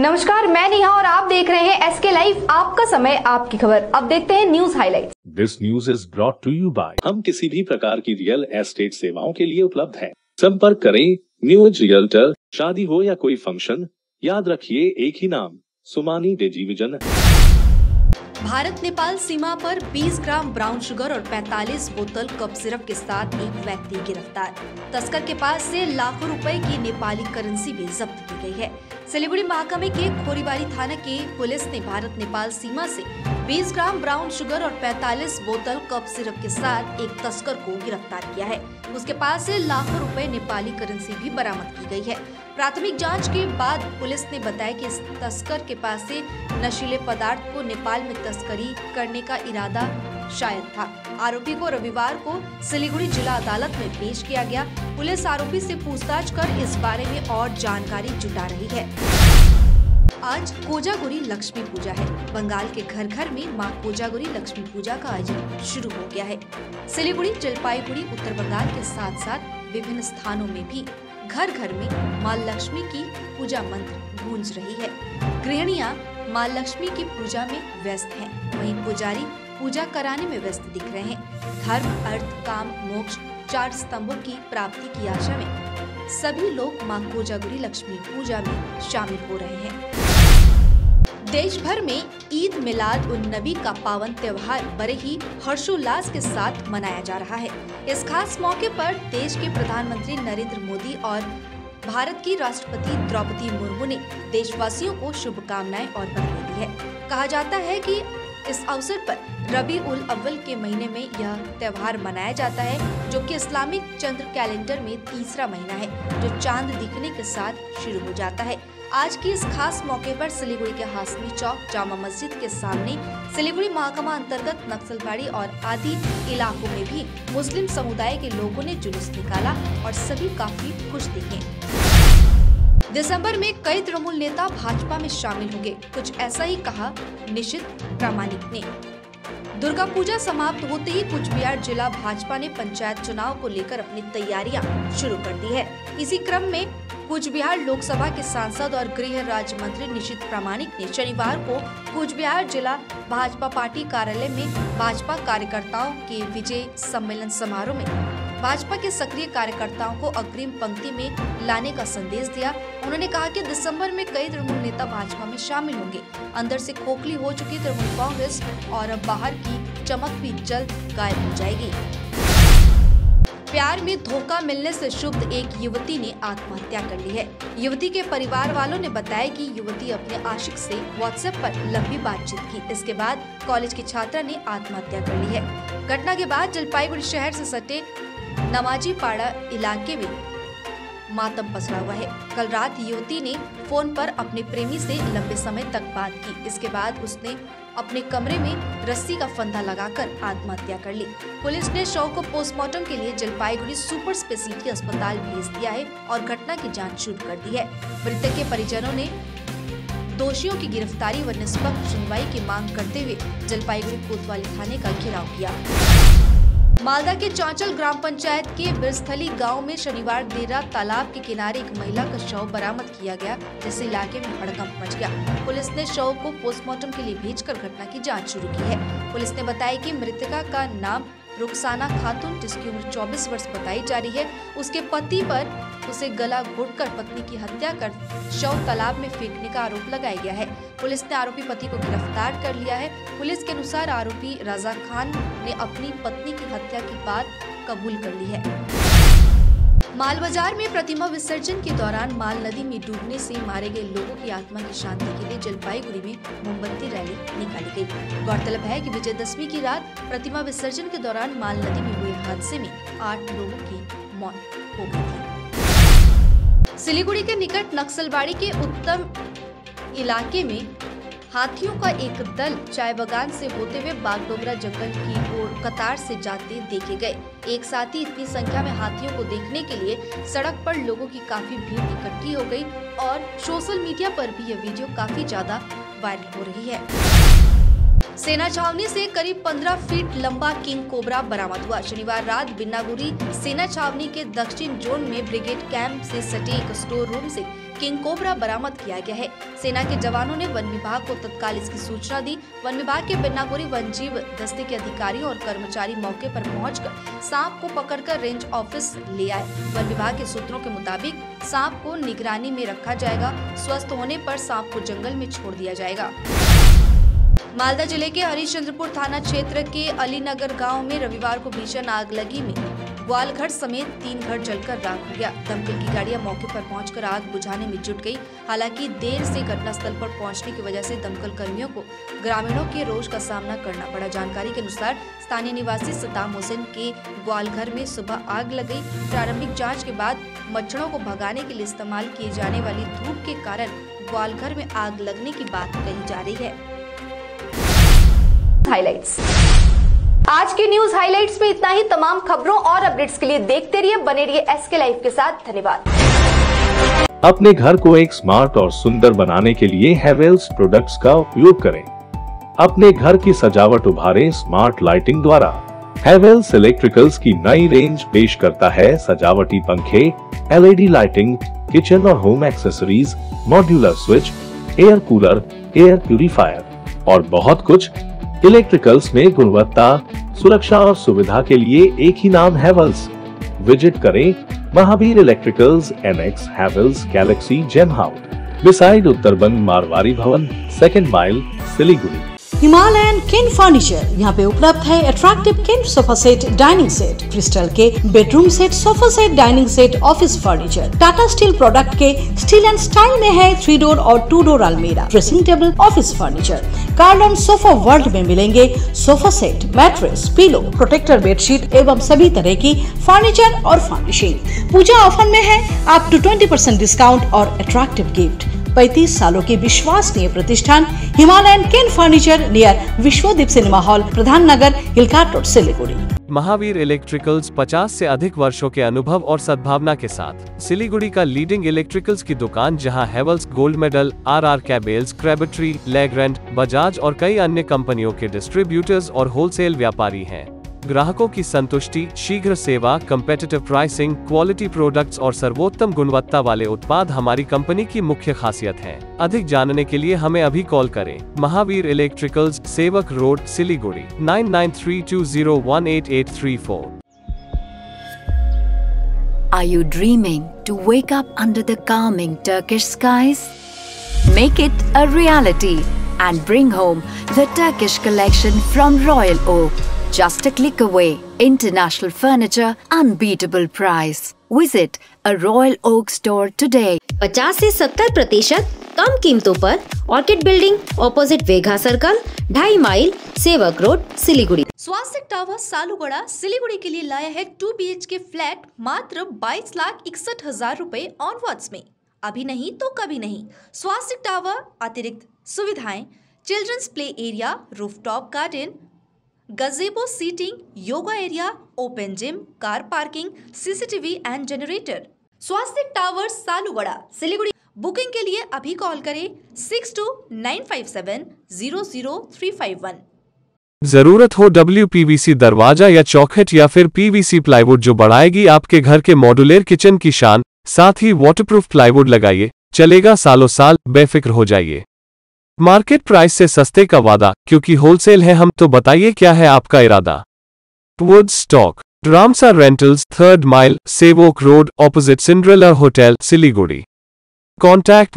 नमस्कार, मैं नेहा और आप देख रहे हैं एसके लाइव, आपका समय आपकी खबर। अब देखते हैं news highlights. This news is brought to you by. हम किसी भी प्रकार की रियल एस्टेट सेवाओं के लिए उपलब्ध हैं। संपर्क करें न्यू एज रियल्टर। शादी हो या कोई फंक्शन, याद रखिए एक ही नाम, सुमानी डिजीविजन। भारत नेपाल सीमा पर 20 ग्राम ब्राउन शुगर और 45 बोतल कप सिरप के साथ एक व्यक्ति गिरफ्तार। तस्कर के पास से लाखों रुपए की नेपाली करेंसी भी जब्त की गई है। सिलीगुड़ी महकमे के खोरीबारी थाना की पुलिस ने भारत नेपाल सीमा से 20 ग्राम ब्राउन शुगर और 45 बोतल कप सिरप के साथ एक तस्कर को गिरफ्तार किया है। उसके पास से लाखों रुपए नेपाली करेंसी भी बरामद की गई है। प्राथमिक जांच के बाद पुलिस ने बताया कि इस तस्कर के पास से नशीले पदार्थ को नेपाल में तस्करी करने का इरादा शायद था। आरोपी को रविवार को सिलीगुड़ी जिला अदालत में पेश किया गया। पुलिस आरोपी से पूछताछ कर इस बारे में और जानकारी जुटा रही है। आज कोजागुरी लक्ष्मी पूजा है। बंगाल के घर घर में मां कोजागुरी लक्ष्मी पूजा का आयोजन शुरू हो गया है। सिलीगुड़ी, जलपाईगुड़ी, उत्तर बंगाल के साथ साथ विभिन्न स्थानों में भी घर घर में मां लक्ष्मी की पूजा मंत्र गूंज रही है। गृहिणियां मां लक्ष्मी की पूजा में व्यस्त हैं। वहीं पुजारी पूजा कराने में व्यस्त दिख रहे हैं। धर्म, अर्थ, काम, मोक्ष, 4 स्तंभों की प्राप्ति की आशा में सभी लोग मां कोजागुरी लक्ष्मी पूजा में शामिल हो रहे हैं। देश भर में ईद मिलाद उन नबी का पावन त्योहार बड़े ही हर्षोल्लास के साथ मनाया जा रहा है। इस खास मौके पर देश के प्रधानमंत्री नरेंद्र मोदी और भारत की राष्ट्रपति द्रौपदी मुर्मू ने देशवासियों को शुभकामनाएं और बधाई दी है। कहा जाता है कि इस अवसर पर रबी उल अव्वल के महीने में यह त्योहार मनाया जाता है, जो कि इस्लामिक चंद्र कैलेंडर में तीसरा महीना है, जो चांद दिखने के साथ शुरू हो जाता है। आज की इस खास मौके पर सिलीगुड़ी के हाशमी चौक जामा मस्जिद के सामने सिलीगुड़ी महकमा अंतर्गत नक्सलबाड़ी और आदि इलाकों में भी मुस्लिम समुदाय के लोगों ने जुलूस निकाला और सभी काफी खुश दिखे। दिसंबर में कई तृणमूल नेता भाजपा में शामिल होंगे, कुछ ऐसा ही कहा निशित प्रामाणिक ने। दुर्गा पूजा समाप्त होते ही कुछ बिहार जिला भाजपा ने पंचायत चुनाव को लेकर अपनी तैयारियां शुरू कर दी है। इसी क्रम में कूच बिहार लोकसभा के सांसद और गृह राज्य मंत्री निशित प्रामाणिक ने शनिवार को कूच बिहार जिला भाजपा पार्टी कार्यालय में भाजपा कार्यकर्ताओं के विजय सम्मेलन समारोह में भाजपा के सक्रिय कार्यकर्ताओं को अग्रिम पंक्ति में लाने का संदेश दिया। उन्होंने कहा कि दिसंबर में कई तृणमूल नेता भाजपा में शामिल होंगे। अंदर से खोखली हो चुकी तृणमूल कांग्रेस और अब बाहर की चमक भी जल्द गायब हो जाएगी। प्यार में धोखा मिलने से क्षुब्ध एक युवती ने आत्महत्या कर ली है। युवती के परिवार वालों ने बताया कि युवती अपने आशिक से व्हाट्सएप पर लंबी बातचीत की। इसके बाद कॉलेज की छात्रा ने आत्महत्या कर ली है। घटना के बाद जलपाईगुड़ी शहर से सटे नमाजी पाड़ा इलाके में मातम पसरा हुआ है। कल रात युवती ने फोन पर अपने प्रेमी से लंबे समय तक बात की। इसके बाद उसने अपने कमरे में रस्सी का फंदा लगाकर आत्महत्या कर ली। पुलिस ने शव को पोस्टमार्टम के लिए जलपाईगुड़ी सुपर स्पेशलिटी अस्पताल भेज दिया है और घटना की जांच शुरू कर दी है। मृतक के परिजनों ने दोषियों की गिरफ्तारी व निष्पक्ष सुनवाई की मांग करते हुए जलपाईगुड़ी कोतवाली थाने का घेराव किया। मालदा के चौचल ग्राम पंचायत के बिरस्थली गांव में शनिवार देर रात तालाब के किनारे एक महिला का शव बरामद किया गया, जिससे इलाके में हड़कंप मच गया। पुलिस ने शव को पोस्टमार्टम के लिए भेजकर घटना की जांच शुरू की है। पुलिस ने बताया कि मृतका का नाम रुखसाना खातून, जिसकी उम्र 24 वर्ष बताई जा रही है। उसके पति पर उसे गला घोटकर पत्नी की हत्या कर शव तालाब में फेंकने का आरोप लगाया गया है। पुलिस ने आरोपी पति को गिरफ्तार कर लिया है। पुलिस के अनुसार आरोपी रजा खान ने अपनी पत्नी की हत्या की बात कबूल कर ली है। माल बाजार में प्रतिमा विसर्जन के दौरान माल नदी में डूबने से मारे गए लोगों की आत्मा की शांति के लिए जलपाईगुड़ी में मोमबत्ती रैली निकाली गई। गौरतलब है कि विजयदशमी की रात प्रतिमा विसर्जन के दौरान माल नदी में हुए हादसे में 8 लोगों की मौत हो गई थी। सिलीगुड़ी के निकट नक्सलबाड़ी के उत्तम इलाके में हाथियों का एक दल चाय बागान से होते हुए बागडोगरा जंगल की ओर कतार से जाते देखे गए। एक साथ ही इतनी संख्या में हाथियों को देखने के लिए सड़क पर लोगों की काफी भीड़ इकट्ठी हो गई और सोशल मीडिया पर भी यह वीडियो काफी ज्यादा वायरल हो रही है। सेना छावनी से करीब 15 फीट लंबा किंग कोबरा बरामद हुआ। शनिवार रात बिन्नागुरी सेना छावनी के दक्षिण जोन में ब्रिगेड कैंप से सटे एक स्टोर रूम से किंग कोबरा बरामद किया गया है। सेना के जवानों ने वन विभाग को तत्काल इसकी सूचना दी। वन विभाग के बिन्नागुरी वन जीव दस्ते के अधिकारी और कर्मचारी मौके पर पहुंचकर सांप को पकड़कर रेंज ऑफिस ले आए। वन विभाग के सूत्रों के मुताबिक सांप को निगरानी में रखा जाएगा। स्वस्थ होने पर सांप को जंगल में छोड़ दिया जाएगा। मालदा जिले के हरिश्चंद्रपुर थाना क्षेत्र के अलीनगर गांव में रविवार को भीषण आग लगी में ग्वालघर समेत 3 घर जलकर राख हो गया। दमकल की गाड़ियां मौके पर पहुंचकर आग बुझाने में जुट गई। हालांकि देर से घटनास्थल पर पहुंचने की वजह से दमकल कर्मियों को ग्रामीणों के रोष का सामना करना पड़ा। जानकारी के अनुसार स्थानीय निवासी सद्दाम हुसैन के ग्वालघर में सुबह आग लग गई। प्रारंभिक जाँच के बाद मच्छरों को भगाने के लिए इस्तेमाल किए जाने वाली धूप के कारण ग्वालघर में आग लगने की बात कही जा रही है। हाइलाइट्स। आज के न्यूज हाइलाइट्स में इतना ही। तमाम खबरों और अपडेट्स के लिए देखते रहिए, बने रहिए एसके लाइव के साथ। धन्यवाद। अपने घर को एक स्मार्ट और सुंदर बनाने के लिए हैवेल्स प्रोडक्ट्स का उपयोग करें। अपने घर की सजावट उभारें स्मार्ट लाइटिंग द्वारा। हैवेल्स इलेक्ट्रिकल्स की नई रेंज पेश करता है सजावटी पंखे, LED लाइटिंग, किचन और home accessories, modular switch, air cooler, air purifier और बहुत कुछ। इलेक्ट्रिकल्स में गुणवत्ता, सुरक्षा और सुविधा के लिए एक ही नाम हैवेल्स। विजिट करें Mahavir electricals, NX Havells galaxy gem house, beside Uttarband Marwari Bhawan, 2nd mile, Siliguri. Himalayan kin furniture यहाँ पे उपलब्ध है। Attractive kin sofa set, dining set, crystal के bedroom set, sofa set, dining set, office furniture. Tata steel product के स्टील एंड स्टाइल में है 3 door और 2 door अलमीरा, dressing table, office furniture. Carlon sofa world में मिलेंगे sofa set, mattress, pillow, protector bedsheet एवं सभी तरह की फर्नीचर और फर्निशिंग। पूजा ऑफर में है अप टू 20% डिस्काउंट और अट्रैक्टिव गिफ्ट। 35 सालों के विश्वसनीय प्रतिष्ठान Himalayan kin furniture near Vishwadeep cinema hall, Pradhan Nagar, hill cart road, Siliguri. Mahavir electricals 50 से अधिक वर्षों के अनुभव और सद्भावना के साथ सिलीगुड़ी का लीडिंग इलेक्ट्रिकल्स की दुकान, जहां Havells gold medal, RR cables, Crabtree, Legrand, Bajaj और कई अन्य कंपनियों के डिस्ट्रीब्यूटर्स और होलसेल व्यापारी हैं। ग्राहकों की संतुष्टि, शीघ्र सेवा, कम्पेटिटिव प्राइसिंग, क्वालिटी प्रोडक्ट्स और सर्वोत्तम गुणवत्ता वाले उत्पाद हमारी कंपनी की मुख्य खासियत है। अधिक जानने के लिए हमें अभी कॉल करें। Mahavir electricals, Sevoke road, Siliguri, 9932018834। Are you dreaming to wake up under the calming Turkish skies? Make it a reality and bring home the Turkish collection from Royal Oak. Just a click away. International furniture, unbeatable price. Visit a Royal Oak store today. 50 से 70% कम कीमतों पर orchid building, opposite Vega circle, 2.5 mile, Sevoke road, Siliguri. Swastik tower Salugara Siliguri के लिए लाया है 2 BHK flat मात्र 22,61,000 रुपए ऑनवर्ड्स में। अभी नहीं तो कभी नहीं। स्वास्तिक टावर अतिरिक्त सुविधाएं, children's play area, rooftop garden, gazebo seating, yoga area, open gym, car parking, CCTV and generator. Swastik tower Salugara Siliguri. Booking के लिए अभी कॉल करें 6295700351। जरूरत हो WPVC दरवाजा या चौखट या फिर PVC प्लाईवुड जो बढ़ाएगी आपके घर के मॉड्यूलर किचन की शान, साथ ही वाटरप्रूफ प्लाईवुड लगाइए, चलेगा सालों साल, बेफिक्र हो जाइए। मार्केट प्राइस से सस्ते का वादा, क्योंकि होलसेल है हम, तो बताइए क्या है आपका इरादा। Wood stock, Ramsa rentals, 3rd mile, Sevoke road, opposite Cinderella hotel, Siliguri. Contact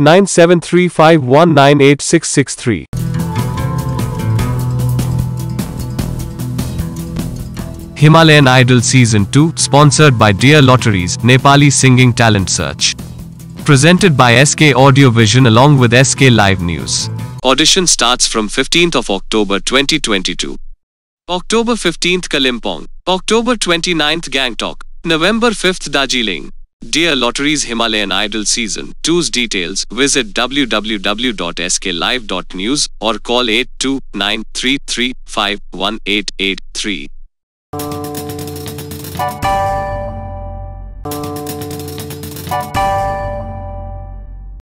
9735198663। Himalayan Idol Season 2, sponsored by Dear Lotteries, Nepali Singing Talent Search. Presented by SK Audio Vision along with SK Live News. Audition starts from 15th of October 2022. October 15th Kalimpong, October 29th Gangtok, November 5th Darjeeling. Dear Lotteries Himalayan Idol Season 2's details, visit www.sklive.news or call 8293351883.